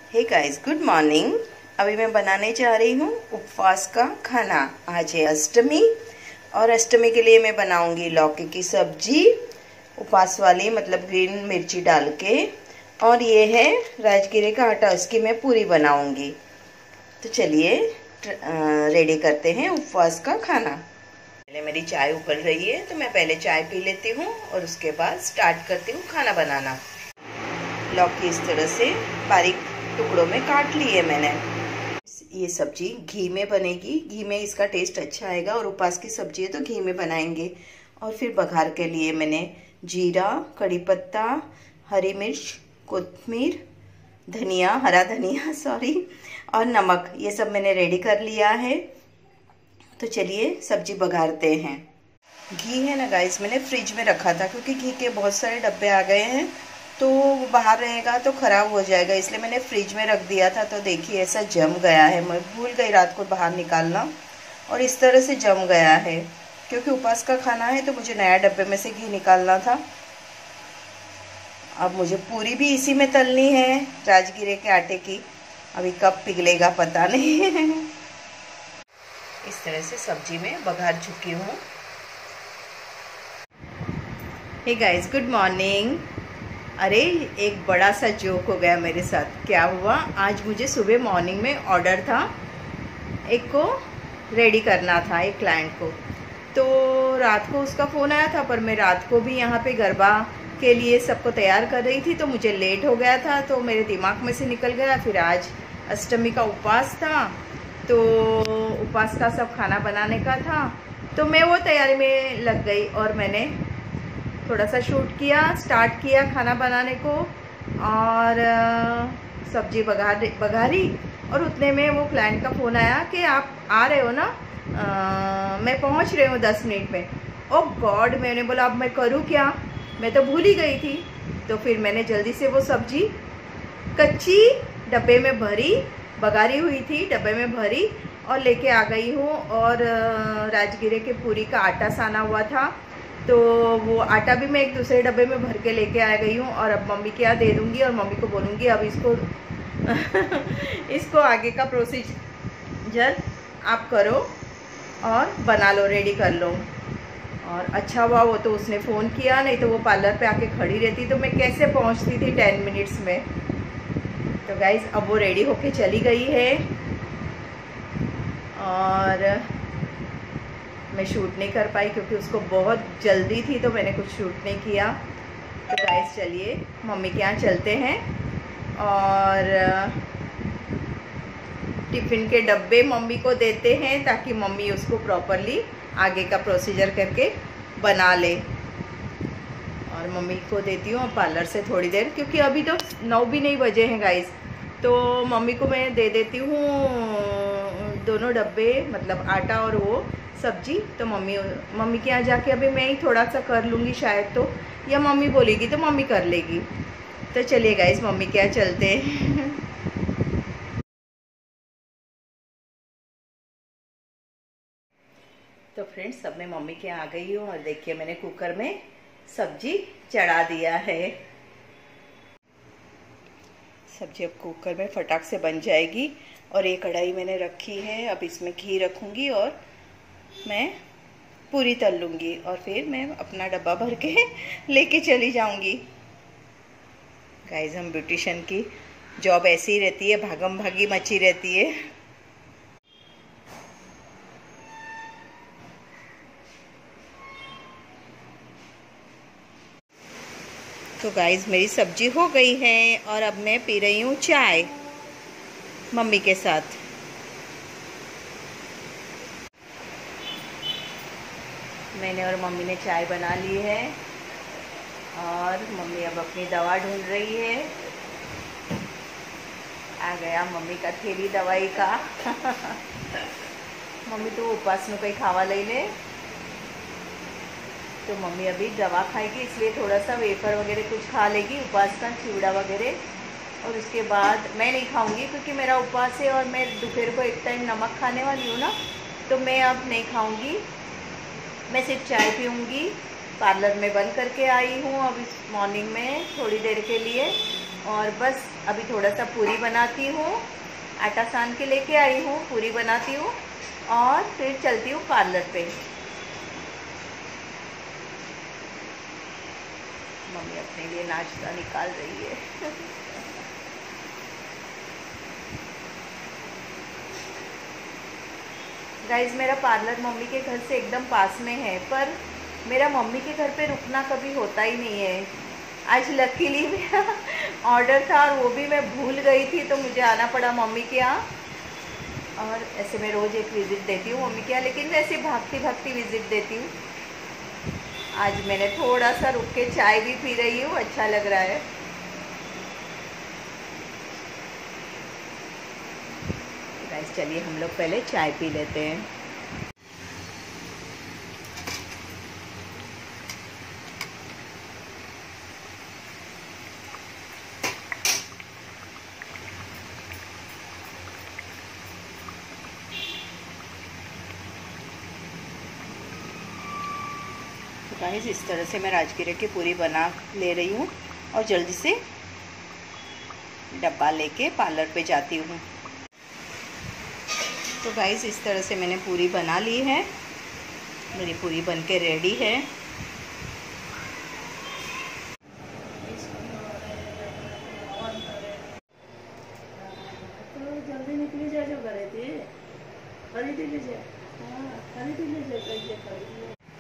हे guys, good morning. अभी मैं बनाने जा रही हूँ उपवास का खाना। आज है अष्टमी और अष्टमी के लिए मैं बनाऊंगी लौकी की सब्जी, उपवास वाली, मतलब ग्रीन मिर्ची डाल के। और ये है राजगिरे का आटा, उसकी मैं पूरी बनाऊंगी। तो चलिए रेडी करते हैं उपवास का खाना। पहले मेरी चाय उबल रही है तो मैं पहले चाय पी लेती हूँ और उसके बाद स्टार्ट करती हूँ खाना बनाना। लौकी इस तरह से बारीक टुकड़ों में काट ली है मैंने। ये सब्जी घी में बनेगी, घी में इसका टेस्ट अच्छा आएगा और उपवास की सब्जी है तो घी में बनाएंगे। और फिर बघार के लिए मैंने जीरा, कड़ी पत्ता, हरी मिर्च, कोतमीर, धनिया, हरा धनिया सॉरी, और नमक, ये सब मैंने रेडी कर लिया है। तो चलिए सब्जी बघारते हैं। घी है ना गाइस, मैंने फ्रिज में रखा था क्योंकि घी के बहुत सारे डब्बे आ गए हैं तो वो बाहर रहेगा तो ख़राब हो जाएगा, इसलिए मैंने फ्रिज में रख दिया था। तो देखिए ऐसा जम गया है, मैं भूल गई रात को बाहर निकालना और इस तरह से जम गया है। क्योंकि उपवास का खाना है तो मुझे नया डब्बे में से घी निकालना था। अब मुझे पूरी भी इसी में तलनी है राजगिरे के आटे की। अभी कब पिघलेगा पता नहीं। इस तरह से सब्जी में बघार चुकी हूँ। Hey guys, good morning. अरे एक बड़ा सा जोक हो गया मेरे साथ। क्या हुआ, आज मुझे सुबह मॉर्निंग में ऑर्डर था, एक को रेडी करना था, एक क्लाइंट को। तो रात को उसका फ़ोन आया था, पर मैं रात को भी यहाँ पे गरबा के लिए सबको तैयार कर रही थी तो मुझे लेट हो गया था, तो मेरे दिमाग में से निकल गया। फिर आज अष्टमी का उपवास था तो उपवास का सब खाना बनाने का था, तो मैं वो तैयारी में लग गई और मैंने थोड़ा सा शूट किया, स्टार्ट किया खाना बनाने को। और सब्जी बघारी और उतने में वो क्लाइंट का फ़ोन आया कि आप आ रहे हो ना, मैं पहुंच रही हूँ 10 मिनट में। ओ गॉड, मैंने बोला अब मैं करूँ क्या, मैं तो भूल ही गई थी। तो फिर मैंने जल्दी से वो सब्जी कच्ची डब्बे में भरी, बघारी हुई थी डब्बे में भरी और लेके आ गई हूँ। और राजगिरे के पूरी का आटा साना हुआ था तो वो आटा भी मैं एक दूसरे डब्बे में भर के लेके आ गई हूँ। और अब मम्मी के यहाँ दे दूँगी और मम्मी को बोलूँगी अब इसको इसको आगे का प्रोसीजर आप करो और बना लो, रेडी कर लो। और अच्छा हुआ वो तो उसने फ़ोन किया, नहीं तो वो पार्लर पे आके खड़ी रहती तो मैं कैसे पहुँचती थी 10 मिनट्स में। तो गाइज़ अब वो रेडी होके चली गई है और मैं शूट नहीं कर पाई क्योंकि उसको बहुत जल्दी थी तो मैंने कुछ शूट नहीं किया। तो गाइस चलिए मम्मी के यहाँ चलते हैं और टिफ़िन के डब्बे मम्मी को देते हैं ताकि मम्मी उसको प्रॉपरली आगे का प्रोसीजर करके बना ले। और मम्मी को देती हूँ पार्लर से थोड़ी देर, क्योंकि अभी तो 9 भी नहीं बजे हैं गाइस। तो मम्मी को मैं दे देती हूँ दोनों डब्बे, मतलब आटा और वो सब्जी। तो मम्मी के यहाँ जाके अभी मैं ही थोड़ा सा कर लूँगी शायद, तो या मम्मी बोलेगी तो मम्मी कर लेगी। तो चलिए गाइस मम्मी के यहाँ चलते हैं। तो फ्रेंड्स अब मैं मम्मी के यहाँ आ गई हूँ और देखिए मैंने कुकर में सब्जी चढ़ा दिया है। सब्जी अब कुकर में फटाक से बन जाएगी। और ये कढ़ाई मैंने रखी है, अब इसमें घी रखूँगी और मैं पूरी तल लूँगी और फिर मैं अपना डब्बा भर के लेके चली जाऊँगी। गाइस हम ब्यूटिशियन की जॉब ऐसी ही रहती है, भागम भागी मची रहती है। तो गाइस मेरी सब्जी हो गई है और अब मैं पी रही हूँ चाय मम्मी के साथ। मैंने और मम्मी ने चाय बना ली है और मम्मी अब अपनी दवा ढूंढ रही है। आ गया मम्मी का थैली दवाई का। मम्मी तो उपवास में कोई खावा ले ले, तो मम्मी अभी दवा खाएगी इसलिए थोड़ा सा वेफर वगैरह कुछ खा लेगी, उपवास का चिवड़ा वगैरह। और उसके बाद मैं नहीं खाऊंगी क्योंकि मेरा उपवास है और मैं दोपहर को एक टाइम नमक खाने वाली हूँ ना, तो मैं अब नहीं खाऊंगी। मैं सिर्फ चाय पीऊँगी। पार्लर में बंद करके आई हूँ अब इस मॉर्निंग में थोड़ी देर के लिए, और बस अभी थोड़ा सा पूरी बनाती हूँ, आटा सान के लेके आई हूँ, पूरी बनाती हूँ और फिर चलती हूँ पार्लर पे। मम्मी अपने लिए नाश्ता निकाल रही है। गाइज मेरा पार्लर मम्मी के घर से एकदम पास में है, पर मेरा मम्मी के घर पे रुकना कभी होता ही नहीं है। आज लकीली मेरा ऑर्डर था और वो भी मैं भूल गई थी, तो मुझे आना पड़ा मम्मी के यहाँ। और ऐसे मैं रोज़ एक विज़िट देती हूँ मम्मी के यहाँ, लेकिन मैं ऐसे भागती भागती विज़िट देती हूँ। आज मैंने थोड़ा सा रुक के चाय भी पी रही हूँ, अच्छा लग रहा है। गाइस चलिए हम लोग पहले चाय पी लेते हैं। गाइस इस तरह से मैं राजगिरे की पूरी बना ले रही हूँ और जल्दी से डब्बा लेके पार्लर पे जाती हूँ। तो गाइस इस तरह से मैंने पूरी बना ली है, मेरी पूरी बनके रेडी है। तो जल्दी निकली जा जो करे थे खरीद लीजिए। हाँ खरीद लीजिए, कैसे खरीद।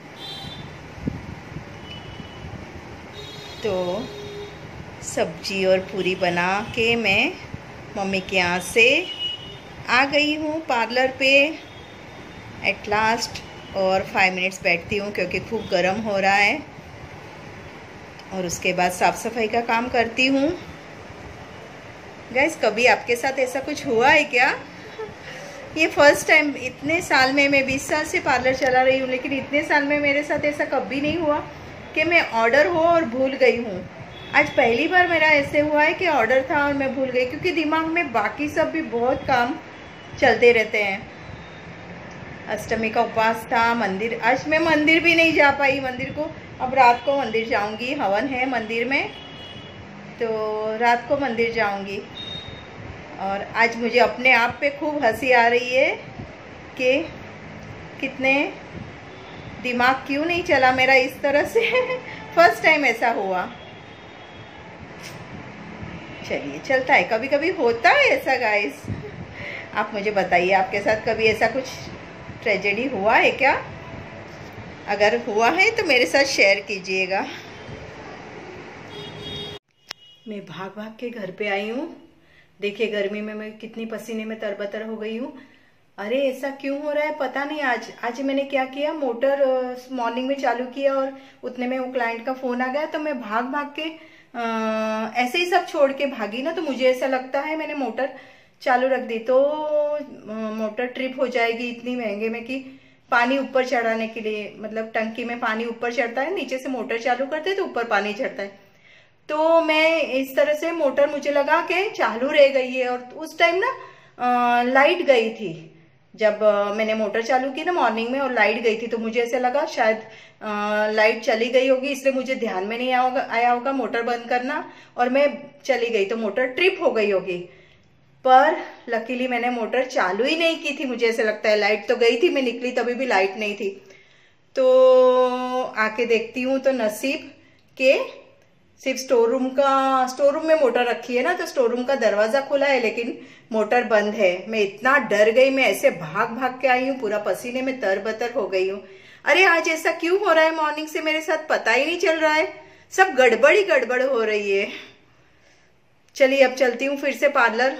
तो सब्जी और पूरी बना के मैं मम्मी के यहाँ से आ गई हूँ पार्लर पे एट लास्ट। और 5 मिनट्स बैठती हूँ क्योंकि खूब गर्म हो रहा है, और उसके बाद साफ़ सफाई का काम करती हूँ। गाइस कभी आपके साथ ऐसा कुछ हुआ है क्या? ये फर्स्ट टाइम, इतने साल में, मैं 20 साल से पार्लर चला रही हूँ, लेकिन इतने साल में मेरे साथ ऐसा कभी नहीं हुआ कि मैं ऑर्डर हो और भूल गई हूँ। आज पहली बार मेरा ऐसे हुआ है कि ऑर्डर था और मैं भूल गई, क्योंकि दिमाग में बाकी सब भी बहुत काम चलते रहते हैं। अष्टमी का उपवास था, मंदिर, आज मैं मंदिर भी नहीं जा पाई। मंदिर को अब रात को मंदिर जाऊंगी, हवन है मंदिर में, तो रात को मंदिर जाऊंगी। और आज मुझे अपने आप पे खूब हंसी आ रही है कि कितने दिमाग क्यों नहीं चला मेरा इस तरह से। फर्स्ट टाइम ऐसा हुआ। चलिए चलता है, कभी कभी होता है ऐसा गाइस। आप मुझे बताइए आपके साथ कभी ऐसा कुछ ट्रेजेडी हुआ है क्या? अगर हुआ है तो मेरे साथ शेयर कीजिएगा। मैं भाग भाग के घर पे आई हूँ। देखिए गर्मी में मैं कितनी पसीने में तरबतर हो गई हूँ। अरे ऐसा क्यों हो रहा है पता नहीं। आज मैंने क्या किया, मोटर मॉर्निंग में चालू किया और उतने में वो क्लाइंट का फोन आ गया, तो मैं भाग भाग के ऐसे ही सब छोड़ के भागी ना, तो मुझे ऐसा लगता है मैंने मोटर चालू रख दी तो मोटर ट्रिप हो जाएगी इतनी महंगे में कि पानी ऊपर चढ़ाने के लिए, मतलब टंकी में पानी ऊपर चढ़ता है, नीचे से मोटर चालू करते तो ऊपर पानी चढ़ता है। तो मैं इस तरह से मोटर मुझे लगा के चालू रह गई है। और उस टाइम ना लाइट गई थी, जब मैंने मोटर चालू की ना मॉर्निंग में और लाइट गई थी, तो मुझे ऐसा लगा शायद लाइट चली गई होगी, इसलिए मुझे ध्यान में नहीं आया होगा मोटर बंद करना, और मैं चली गई तो मोटर ट्रिप हो गई होगी। पर लकीली मैंने मोटर चालू ही नहीं की थी, मुझे ऐसा लगता है। लाइट तो गई थी, मैं निकली तभी भी लाइट नहीं थी। तो आके देखती हूँ तो नसीब के सिर्फ स्टोर रूम में मोटर रखी है ना, तो स्टोर रूम का दरवाजा खुला है लेकिन मोटर बंद है। मैं इतना डर गई, मैं ऐसे भाग भाग के आई हूँ, पूरा पसीने में तरबतर हो गई हूँ। अरे आज ऐसा क्यों हो रहा है मॉर्निंग से मेरे साथ, पता ही नहीं चल रहा है। सब गड़बड़ ही गड़बड़ हो रही है। चलिए अब चलती हूँ फिर से पार्लर।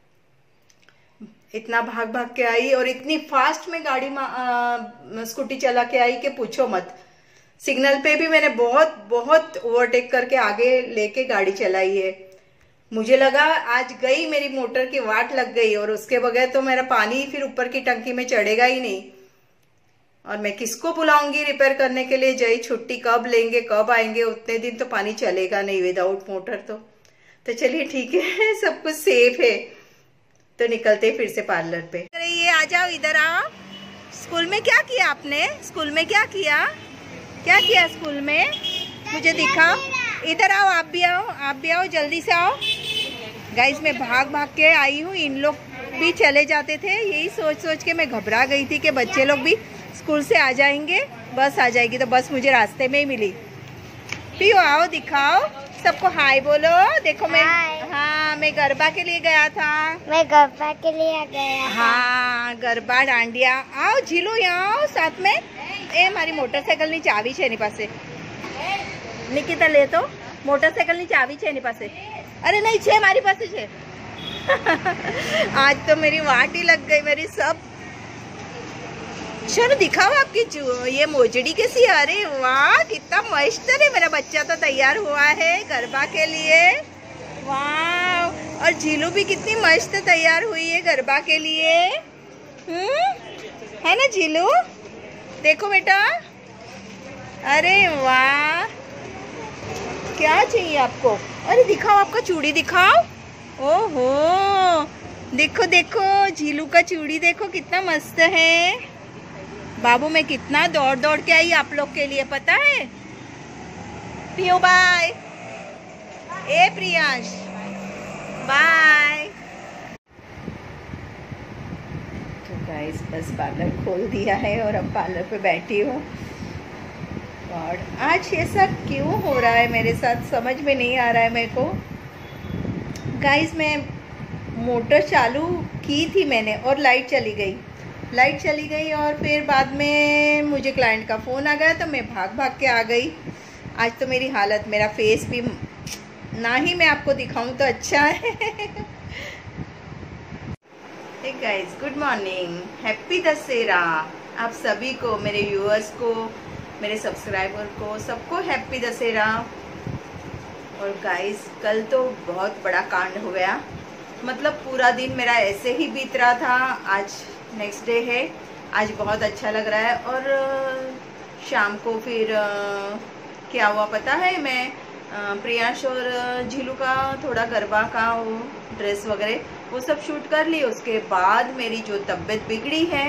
इतना भाग भाग के आई और इतनी फास्ट में गाड़ी स्कूटी चला के आई कि पूछो मत। सिग्नल पे भी मैंने बहुत बहुत ओवरटेक करके आगे लेके गाड़ी चलाई है। मुझे लगा आज गई मेरी मोटर की वाट लग गई, और उसके बगैर तो मेरा पानी फिर ऊपर की टंकी में चढ़ेगा ही नहीं। और मैं किसको बुलाऊंगी रिपेयर करने के लिए? जय छुट्टी कब लेंगे, कब आएंगे? उतने दिन तो पानी चलेगा नहीं विदाउट मोटर। तो चलिए ठीक है, सब कुछ सेफ है। तो निकलते फिर से पार्लर पे। अरे ये आ जाओ, इधर आओ। स्कूल में क्या किया आपने? स्कूल में क्या किया? क्या किया स्कूल में? मुझे दिखाओ। इधर आओ, आप भी आओ, आप भी आओ, जल्दी से आओ, गाइस मैं भाग भाग के आई हूँ, इन लोग भी चले जाते थे, यही सोच सोच के मैं घबरा गई थी कि बच्चे लोग भी स्कूल से आ जाएंगे, बस आ जाएगी। तो बस मुझे रास्ते में ही मिली। पियो आओ, दिखाओ सबको, हाय बोलो। देखो मैं, हाँ मैं गरबा के लिए गया था। मैं गरबा के लिए गया। हाँ गरबा डांडिया। आओ झीलू यहाँ आओ साथ में। ए मारी मोटरसाइकिल ની ચાવી છે એની પાસે, નિકિતા લે તો મોટરસાઇકલ ની ચાવી છે એની પાસે। अरे नहीं छे, मारी पास छे। आज तो मेरी वाट ही लग गई मेरी सब। चलो दिखाओ आपकी ये मोजड़ी कैसी। अरे वाह कितना मस्त है, मेरा बच्चा तो तैयार हुआ है गरबा के लिए। वाह, और झीलू भी कितनी मस्त तैयार हुई है गरबा के लिए। है ना झीलू? देखो बेटा, अरे वाह, क्या चाहिए आपको? अरे दिखाओ आपका चूड़ी दिखाओ। ओहो देखो देखो झीलू का चूड़ी देखो कितना मस्त है। बाबू मैं कितना दौड़ दौड़ के आई आप लोग के लिए, पता है? पियो बाय। ए प्रियांश बाय। तो गाइस बस पार्लर खोल दिया है और अब पार्लर पे बैठी हूँ। और आज ऐसा क्यों हो रहा है मेरे साथ समझ में नहीं आ रहा है मेरे को। गाइस मैं मोटर चालू की थी मैंने और लाइट चली गई और फिर बाद में मुझे क्लाइंट का फ़ोन आ गया तो मैं भाग भाग के आ गई। आज तो मेरी हालत, मेरा फेस भी ना ही मैं आपको दिखाऊं तो अच्छा है। Hey guys good morning, happy Dussehra आप सभी को, मेरे व्यूअर्स को, मेरे सब्सक्राइबर को, सबको हैप्पी दशहरा। और गाइस कल तो बहुत बड़ा कांड हो गया, मतलब पूरा दिन मेरा ऐसे ही बीत रहा था। आज नेक्स्ट डे है, आज बहुत अच्छा लग रहा है। और शाम को फिर क्या हुआ पता है, मैं प्रियांश और झीलू का थोड़ा गरबा का वो ड्रेस वगैरह वो सब शूट कर ली। उसके बाद मेरी जो तबीयत बिगड़ी है,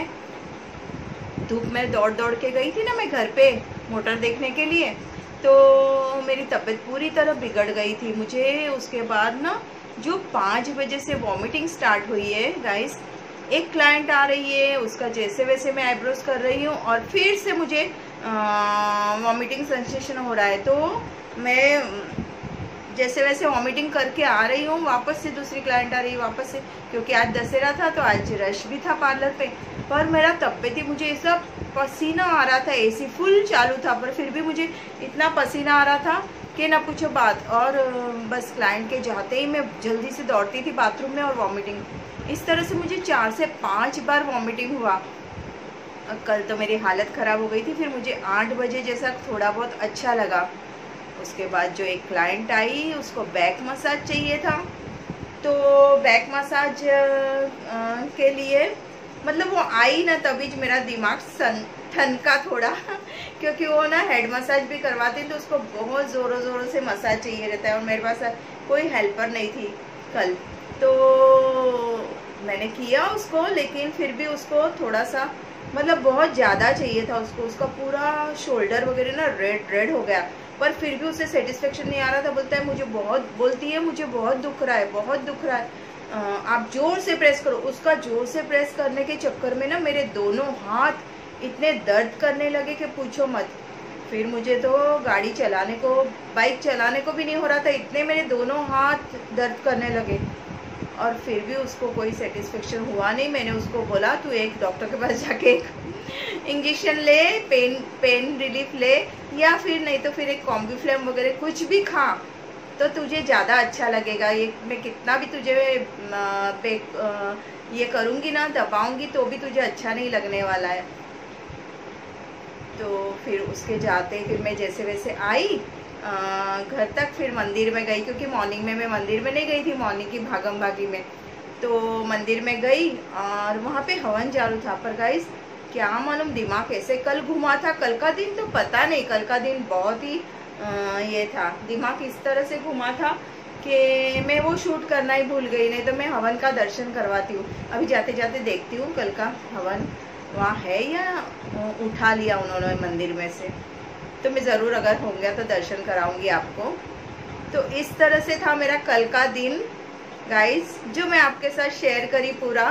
धूप में दौड़ दौड़ के गई थी ना मैं घर पे मोटर देखने के लिए, तो मेरी तबीयत पूरी तरह बिगड़ गई थी। मुझे उसके बाद ना जो 5 बजे से वॉमिटिंग स्टार्ट हुई है गाइस। एक क्लाइंट आ रही है, उसका जैसे वैसे मैं आईब्रोज कर रही हूँ और फिर से मुझे वॉमिटिंग सेंसेशन हो रहा है। तो मैं जैसे वैसे वॉमिटिंग करके आ रही हूँ, वापस से दूसरी क्लाइंट आ रही है वापस से, क्योंकि आज दशहरा था तो आज रश भी था पार्लर पे। पर मेरा तबीयत ही, मुझे सब पसीना आ रहा था, एसी फुल चालू था पर फिर भी मुझे इतना पसीना आ रहा था कि ना पूछो बात। और बस क्लाइंट के जाते ही मैं जल्दी से दौड़ती थी बाथरूम में और वॉमिटिंग, इस तरह से मुझे 4 से 5 बार वॉमिटिंग हुआ। कल तो मेरी हालत ख़राब हो गई थी। फिर मुझे 8 बजे जैसा थोड़ा बहुत अच्छा लगा। उसके बाद जो एक क्लाइंट आई, उसको बैक मसाज चाहिए था, तो बैक मसाज के लिए मतलब वो आई ना तभी मेरा दिमाग ठनका थोड़ा क्योंकि वो ना हेड मसाज भी करवाती तो उसको बहुत ज़ोरों ज़ोरों से मसाज चाहिए रहता है और मेरे पास कोई हेल्पर नहीं थी कल। तो मैंने किया उसको, लेकिन फिर भी उसको थोड़ा सा मतलब बहुत ज़्यादा चाहिए था उसको। उसका पूरा शोल्डर वगैरह ना रेड हो गया, पर फिर भी उसे सेटिस्फेक्शन नहीं आ रहा था। बोलता है बोलती है मुझे बहुत दुख रहा है, बहुत दुख रहा है, आप जोर से प्रेस करो। उसका जोर से प्रेस करने के चक्कर में ना मेरे दोनों हाथ इतने दर्द करने लगे कि पूछो मत। फिर मुझे तो गाड़ी चलाने को, बाइक चलाने को भी नहीं हो रहा था, इतने मेरे दोनों हाथ दर्द करने लगे। और फिर भी उसको कोई सेटिस्फेक्शन हुआ नहीं। मैंने उसको बोला तू एक डॉक्टर के पास जाके एक इंजेक्शन ले, पेन रिलीफ ले, या फिर नहीं तो फिर एक कॉम्बीफ्लेम वगैरह कुछ भी खा तो तुझे ज़्यादा अच्छा लगेगा। ये मैं कितना भी तुझे ये करूँगी ना, दबाऊँगी तो भी तुझे अच्छा नहीं लगने वाला है। तो फिर उसके जाते फिर मैं जैसे वैसे आई घर तक, फिर मंदिर में गई, क्योंकि मॉर्निंग में मैं मंदिर में नहीं गई थी, मॉर्निंग की भागम भागी में। तो मंदिर में गई और वहाँ पे हवन चालू था। पर गाइस क्या मालूम दिमाग कैसे कल घुमा था। कल का दिन तो पता नहीं, कल का दिन बहुत ही ये था, दिमाग इस तरह से घुमा था कि मैं वो शूट करना ही भूल गई। नहीं तो मैं हवन का दर्शन करवाती हूँ। अभी जाते जाते देखती हूँ कल का हवन वहाँ है या उठा लिया उन्होंने मंदिर में से, तो मैं ज़रूर अगर होंगे तो दर्शन कराऊंगी आपको। तो इस तरह से था मेरा कल का दिन। गाइस जो मैं आपके साथ शेयर करी पूरा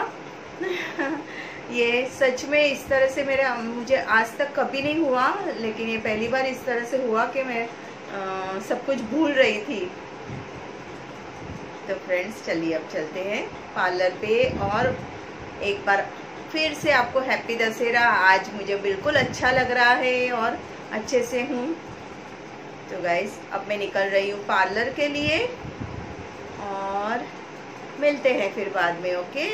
ये सच में इस तरह से मुझे आज तक कभी नहीं हुआ, लेकिन ये पहली बार इस तरह से हुआ कि मैं सब कुछ भूल रही थी। तो फ्रेंड्स चलिए अब चलते हैं पार्लर पे और एक बार फिर से आपको हैप्पी दशहरा। आज मुझे बिल्कुल अच्छा लग रहा है और अच्छे से हूँ। तो गाइस अब मैं निकल रही हूँ पार्लर के लिए और मिलते हैं फिर बाद में। ओके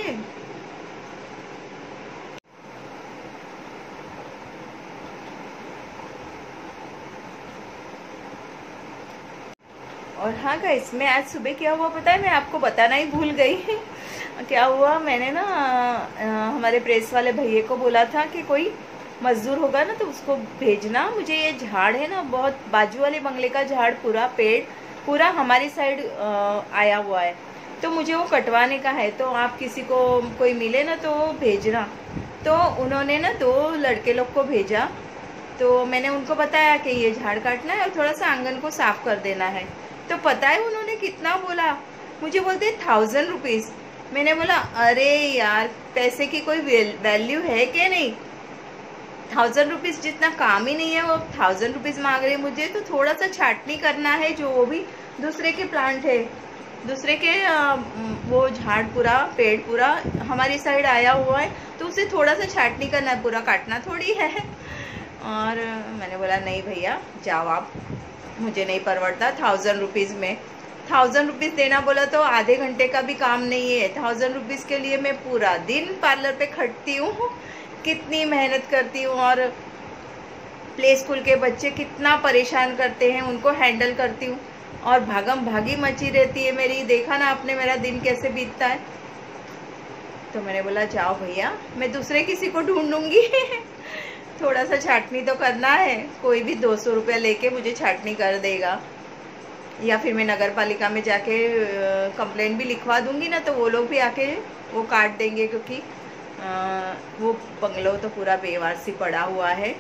और हाँ गाइस मैं आज सुबह क्या हुआ पता है, मैं आपको बताना ही भूल गई क्या हुआ, मैंने ना हमारे प्रेस वाले भैया को बोला था कि कोई मजदूर होगा ना तो उसको भेजना। मुझे ये झाड़ है ना बहुत, बाजू वाले बंगले का झाड़ पूरा पेड़ पूरा हमारी साइड आया हुआ है, तो मुझे वो कटवाने का है। तो आप किसी को कोई मिले ना तो भेजना। तो उन्होंने ना 2 लड़के लोग को भेजा। तो मैंने उनको बताया कि ये झाड़ काटना है और थोड़ा सा आंगन को साफ कर देना है। तो पता है उन्होंने कितना बोला, मुझे बोलते 1000 रुपीज़। मैंने बोला अरे यार पैसे की कोई वैल्यू है क्या नहीं, 1000 रुपीज़ जितना काम ही नहीं है वो 1000 रुपीज़ मांग रहे मुझे। तो थोड़ा सा छाटनी करना है, जो वो भी दूसरे के प्लांट है, दूसरे के वो झाड़ पूरा पेड़ पूरा हमारी साइड आया हुआ है, तो उसे थोड़ा सा छाटनी करना है, पूरा काटना थोड़ी है। और मैंने बोला नहीं भैया जाओ आप, मुझे नहीं परवड़ता 1000 रुपीज़ में। 1000 रुपीज़ देना बोला तो आधे घंटे का भी काम नहीं है। 1000 रुपीज़ के लिए मैं पूरा दिन पार्लर पे खटती हूँ, कितनी मेहनत करती हूँ। और प्ले स्कूल के बच्चे कितना परेशान करते हैं, उनको हैंडल करती हूँ और भागम भागी मची रहती है मेरी। देखा ना आपने मेरा दिन कैसे बीतता है। तो मैंने बोला जाओ भैया मैं दूसरे किसी को ढूंढूंगी थोड़ा सा छाटनी तो करना है, कोई भी 200 रुपया लेके मुझे छाटनी कर देगा, या फिर मैं नगर पालिका में जाके कंप्लेंट भी लिखवा दूंगी ना, तो वो लोग भी आके वो काट देंगे, क्योंकि वो बंगलो तो पूरा बेवारसी पड़ा हुआ है।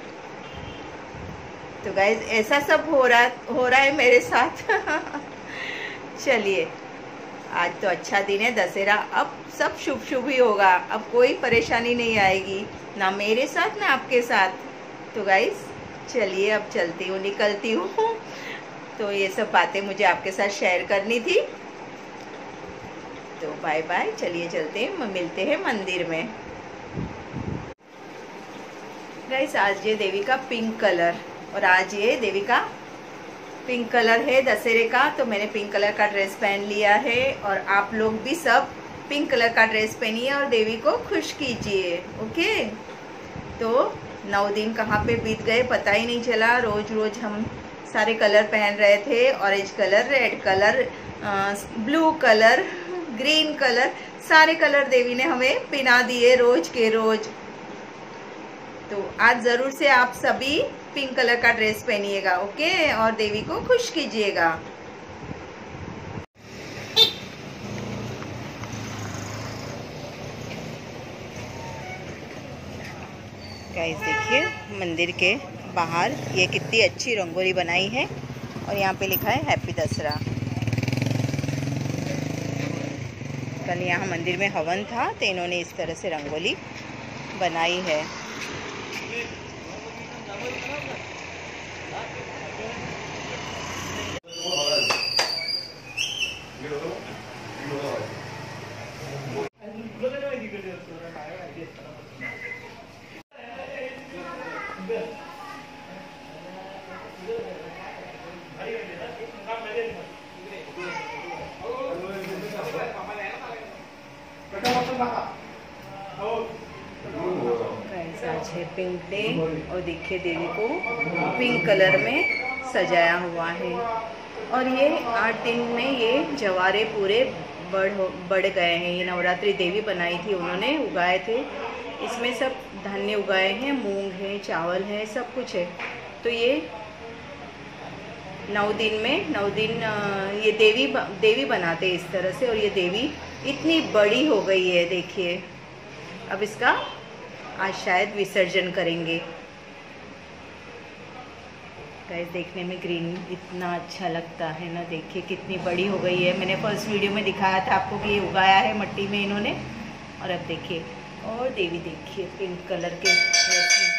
तो गाइज ऐसा सब हो रहा है मेरे साथ चलिए आज तो अच्छा दिन है दशहरा, अब सब शुभ शुभ ही होगा, अब कोई परेशानी नहीं आएगी ना मेरे साथ ना आपके साथ। तो गाइज चलिए अब चलती हूँ, निकलती हूँ। तो ये सब बातें मुझे आपके साथ शेयर करनी थी। तो बाय बाय, चलिए चलते हैं, मिलते हैं मंदिर में। गाइज आज ये देवी का पिंक कलर, और आज ये देवी का पिंक कलर है दशहरे का, तो मैंने पिंक कलर का ड्रेस पहन लिया है। और आप लोग भी सब पिंक कलर का ड्रेस पहनिए और देवी को खुश कीजिए। ओके तो 9 दिन कहाँ पे बीत गए पता ही नहीं चला। रोज रोज हम सारे कलर पहन रहे थे, orange colour, red colour, blue colour, green colour, सारे कलर देवी ने हमें पहना दिए रोज के रोज। तो आज ज़रूर से आप सभी पिंक कलर का ड्रेस पहनिएगा। ओके और देवी को खुश कीजिएगा। गाइस देखिए मंदिर के बाहर ये कितनी अच्छी रंगोली बनाई है, और यहाँ पे लिखा है हैप्पी दशहरा। कल यहाँ मंदिर में हवन था तो इन्होंने इस तरह से रंगोली बनाई है। आज है पिंक डे और देखिए देवी को पिंक कलर में सजाया हुआ है। और ये 8 दिन में ये जवारे पूरे बढ़ गए हैं। ये नवरात्रि देवी बनाई थी उन्होंने, उगाए थे, इसमें सब धान्य उगाए हैं, मूंग है, चावल है, सब कुछ है। तो ये 9 दिन में 9 दिन ये देवी बनाते इस तरह से। और ये देवी इतनी बड़ी हो गई है देखिए। अब इसका आज शायद विसर्जन करेंगे। गाइस देखने में ग्रीन इतना अच्छा लगता है ना, देखिए कितनी बड़ी हो गई है। मैंने फर्स्ट वीडियो में दिखाया था आपको कि ये उगाया है मट्टी में इन्होंने, और अब देखिए। और देवी देखिए पिंक कलर के ड्रेस में।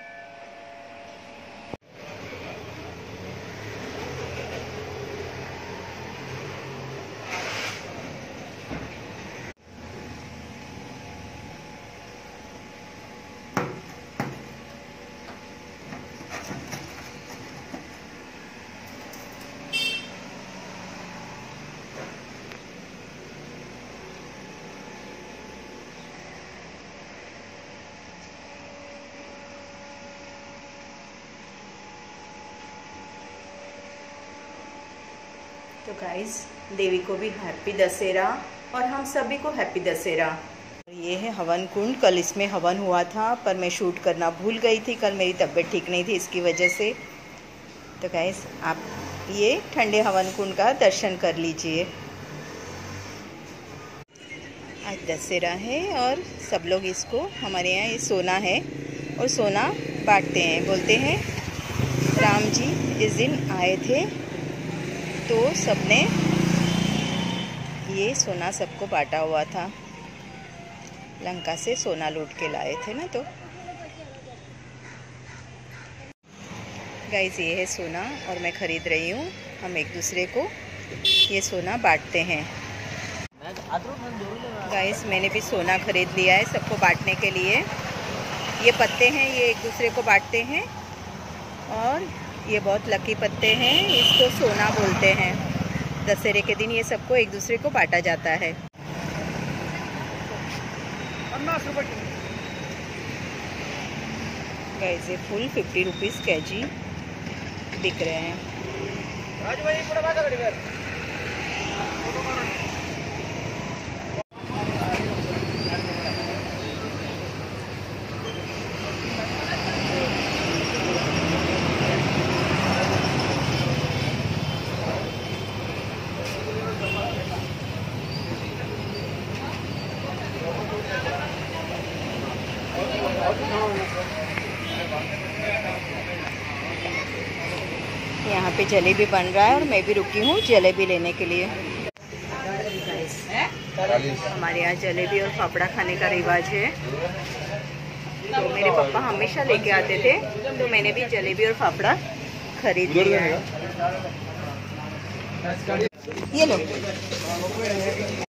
तो गाइस देवी को भी हैप्पी दशहरा और हम सभी को हैप्पी दशहरा। ये है हवन कुंड। कल इसमें हवन हुआ था पर मैं शूट करना भूल गई थी, कल मेरी तबीयत ठीक नहीं थी इसकी वजह से। तो गाइस आप ये ठंडे हवन कुंड का दर्शन कर लीजिए। आज दशहरा है और सब लोग इसको, हमारे यहाँ ये सोना है और सोना बांटते हैं। बोलते हैं राम जी इस दिन आए थे तो सबने ये सोना सबको बांटा हुआ था। लंका से सोना लूट के लाए थे ना। तो गाइस ये है सोना और मैं ख़रीद रही हूँ। हम एक दूसरे को ये सोना बांटते हैं। गाइस मैंने भी सोना ख़रीद लिया है सबको बांटने के लिए। ये पत्ते हैं, ये एक दूसरे को बांटते हैं और ये बहुत लकी पत्ते हैं, इसको सोना बोलते हैं। दशहरे के दिन ये सबको एक दूसरे को बांटा जाता है। गाइस ये फुल 50 रुपीज़ केजी बिक रहे हैं। यहाँ पे जलेबी बन रहा है और मैं भी रुकी हूँ जलेबी लेने के लिए। हमारे यहाँ जलेबी और फाफड़ा खाने का रिवाज है, तो मेरे पापा हमेशा लेके आते थे, तो मैंने भी जलेबी और फाफड़ा खरीद लिया है। ये लो।